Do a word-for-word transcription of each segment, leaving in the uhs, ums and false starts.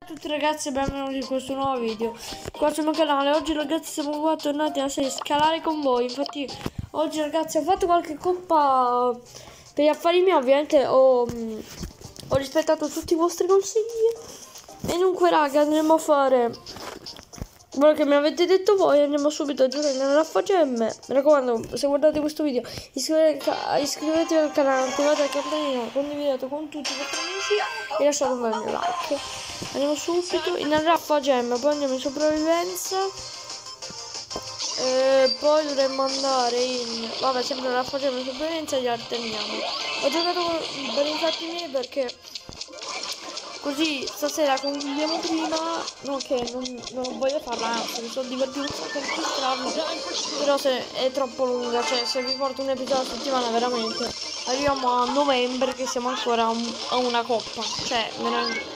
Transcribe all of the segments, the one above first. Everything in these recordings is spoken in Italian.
Ciao a tutti ragazzi e benvenuti in questo nuovo video qua sul mio canale. Oggi ragazzi siamo qua tornati a scalare con voi. Infatti oggi ragazzi ho fatto qualche coppa per gli affari miei. Ovviamente ho, ho rispettato tutti i vostri consigli. E dunque raga, andremo a fare quello che mi avete detto voi. Andiamo subito a giocare nella raffagemme. Mi raccomando, se guardate questo video iscrivetevi, iscrivetevi al canale, attivate la campanella, condividete con tutti i vostri amici e lasciate un bel like. Andiamo subito in raffagemme, poi andiamo in sopravvivenza e poi dovremmo andare in, vabbè, sempre raffagemme, sopravvivenza e gli alternniamo. Ho giocato per i fatti miei perché così stasera concludiamo prima. No, che non, non voglio farla, anzi mi sono divertito un sacco a registrarlo, però se è troppo lunga, cioè se vi porto un episodio a settimana veramente arriviamo a novembre che siamo ancora a, un, a una coppa, cioè veramente.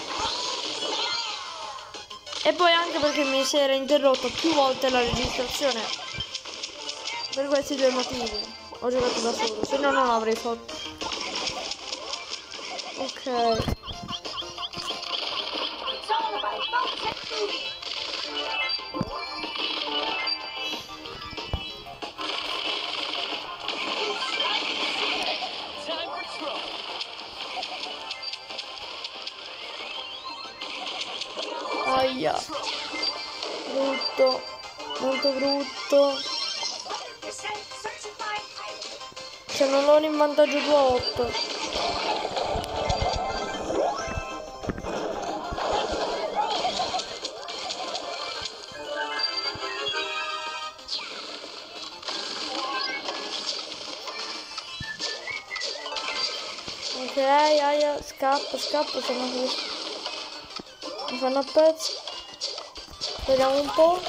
E poi anche perché mi si era interrotta più volte la registrazione per questi due motivi. Ho giocato da solo, se no non l'avrei fatto. Ok. Aia, brutto, molto brutto. Cioè non ho in vantaggio due a otto. Ok, aia, scappo, scappo, se non riesco. Mi fanno a pezzi. Vediamo un po'.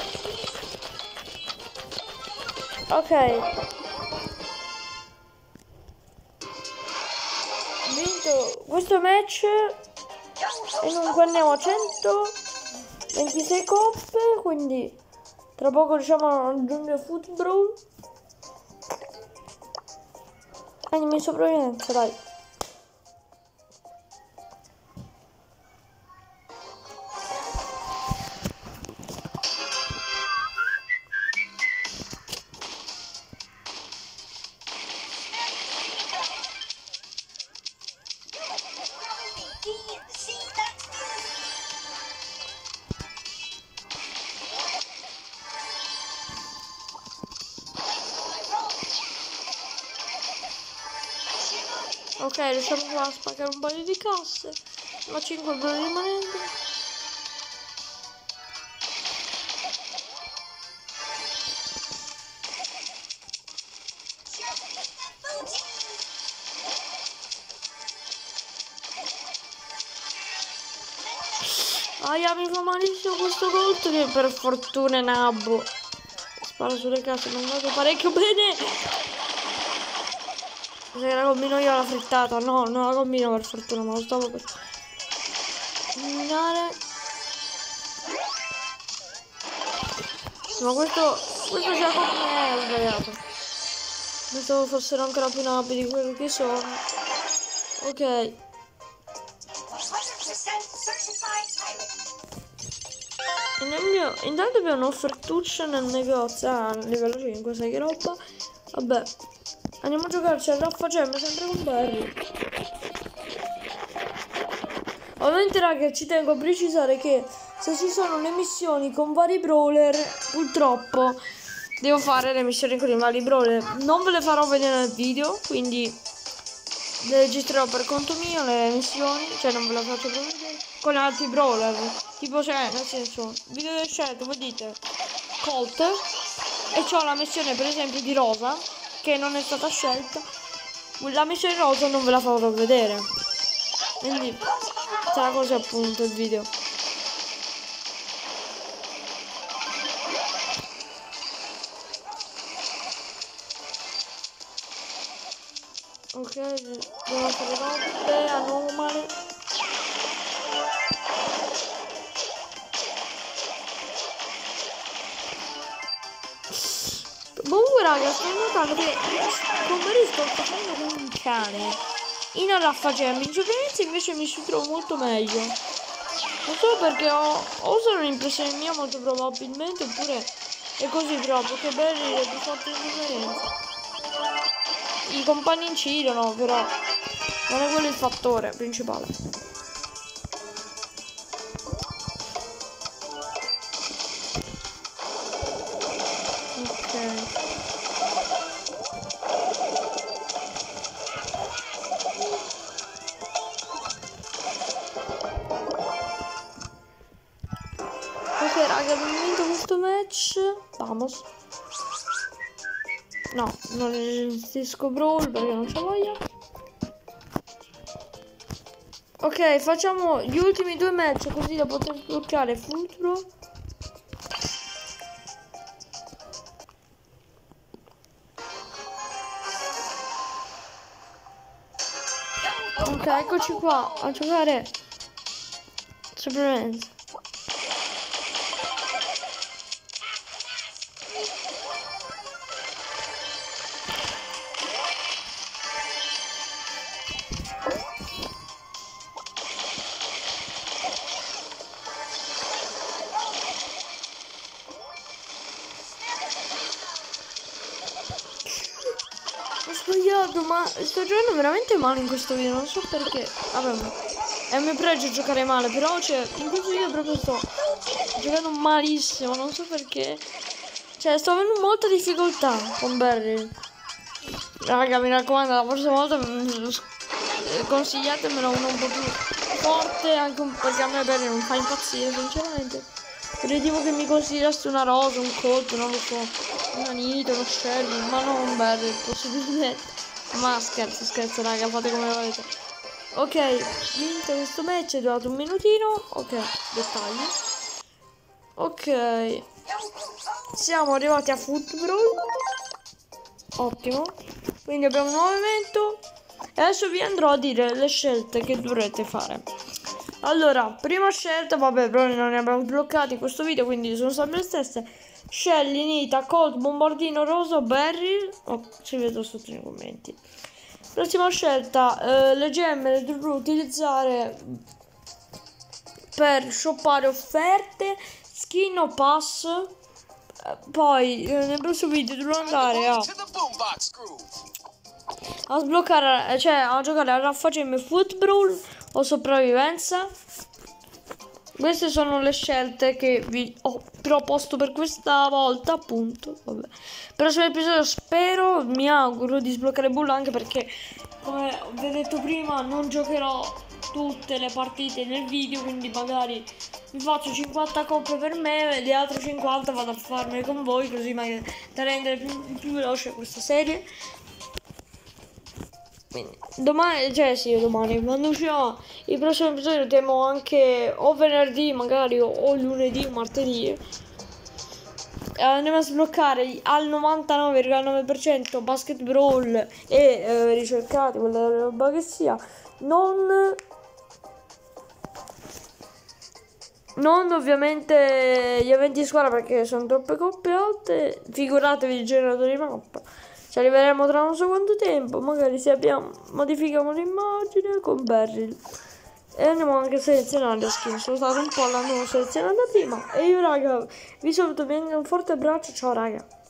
Ok. Vinto questo match. E dunque andiamo a centoventisei coppe. Quindi tra poco riusciamo a raggiungere football. Andiamo in sopravvivenza, dai. Ok, riusciamo qua a spaccare un paio di casse, ma cinque blocchi rimanenti. Aia, mi fa malissimo questo colpo che per fortuna è nabbo. Sparo sulle casse, mi è andato parecchio bene. Se la combino io la frittata, no, non la combino per fortuna, ma lo stavo per combinare. Ma questo, questo già con me è sbagliato. Pensavo fossero ancora più nabbi di quello che sono. Ok. E nel mio, intanto abbiamo un'offertuccia nel negozio, ah, livello cinque, sai che roba? Vabbè. Andiamo a giocarci al raffagemme sempre con Barry. Ovviamente raga, ci tengo a precisare che se ci sono le missioni con vari brawler, purtroppo devo fare le missioni con i vari brawler. Non ve le farò vedere nel video, quindi le registrerò per conto mio le missioni, cioè non ve le faccio proprio vedere con altri brawler. Tipo, cioè, nel senso, video del scelto, voi dite Colt e c'ho la missione per esempio di Rosa che non è stata scelta. La missione rosa non ve la farò vedere, quindi sarà così appunto il video. Ok, devo fare robe anomale. Comunque raga, sto notando che come sto facendo come un cane in raffagemme, in giovinezza invece mi ci trovo molto meglio. Non so perché ho, o sono un'impressione mia molto probabilmente, oppure è così troppo, che belli è più forte differenza. I compagni incidono, però non è quello il fattore principale. Ok. Ok raga, abbiamo vinto questo match. Vamos. No, non gestisco Brawl perché non c'ho voglia. Ok, facciamo gli ultimi due match così da poter sbloccare Futuro. Ok, eccoci qua a giocare Superman. Ho sbagliato, ma sto giocando veramente male in questo video, non so perché. Vabbè, ma è un mio pregio giocare male, però cioè, in questo video proprio sto giocando malissimo, non so perché. Cioè, sto avendo molta difficoltà con Barry. Raga, mi raccomando, la prossima volta consigliatemelo uno un po' più forte, anche un, perché a me Barry non fa impazzire, sinceramente. Credevo che mi consigliaste una rosa, un colpo, non lo so, una nito, uno Shelly, ma non un Barry, possibilmente. Ma scherzo, scherzo, raga, fate come volete. Ok, vinto questo match, è durato un minutino. Ok, dettagli. Ok, siamo arrivati a Football. Ottimo. Quindi abbiamo un nuovo evento. E adesso vi andrò a dire le scelte che dovrete fare. Allora, prima scelta, vabbè, però non ne abbiamo bloccati in questo video, quindi sono sempre le stesse. Shelly, Nita, Colt, Bombardino, Rosa, Barry. Oh, ci vedo sotto nei commenti. Prossima scelta, eh, le gemme le dovrò utilizzare per shoppare offerte, skin o pass. Eh, poi eh, nel prossimo video dovrò andare a a sbloccare, cioè a giocare a Raffagemme Football o sopravvivenza. Queste sono le scelte che vi ho proposto per questa volta, appunto. Vabbè. Prossimo episodio spero, mi auguro di sbloccare Bull, anche perché, come vi ho detto prima, non giocherò tutte le partite nel video, quindi magari mi faccio cinquanta coppe per me e le altre cinquanta vado a farmele con voi, così magari da rendere più, più veloce questa serie. Quindi, domani, cioè sì, domani, quando uscirà il prossimo episodio, temo anche o venerdì magari o, o lunedì o martedì. Eh, andiamo a sbloccare al novantanove virgola nove per cento Basket Brawl e eh, ricercati, quella roba che sia. Non... Non ovviamente gli eventi di squadra perché sono troppe coppe alte. Figuratevi il generatore di mappa. Ci arriveremo tra non so quanto tempo. Magari se abbiamo modifichiamo l'immagine con Beryl. E andiamo anche a selezionare le skin. Sono stato un po' l'hanno selezionata prima. E io raga vi saluto, vi do un forte abbraccio. Ciao raga.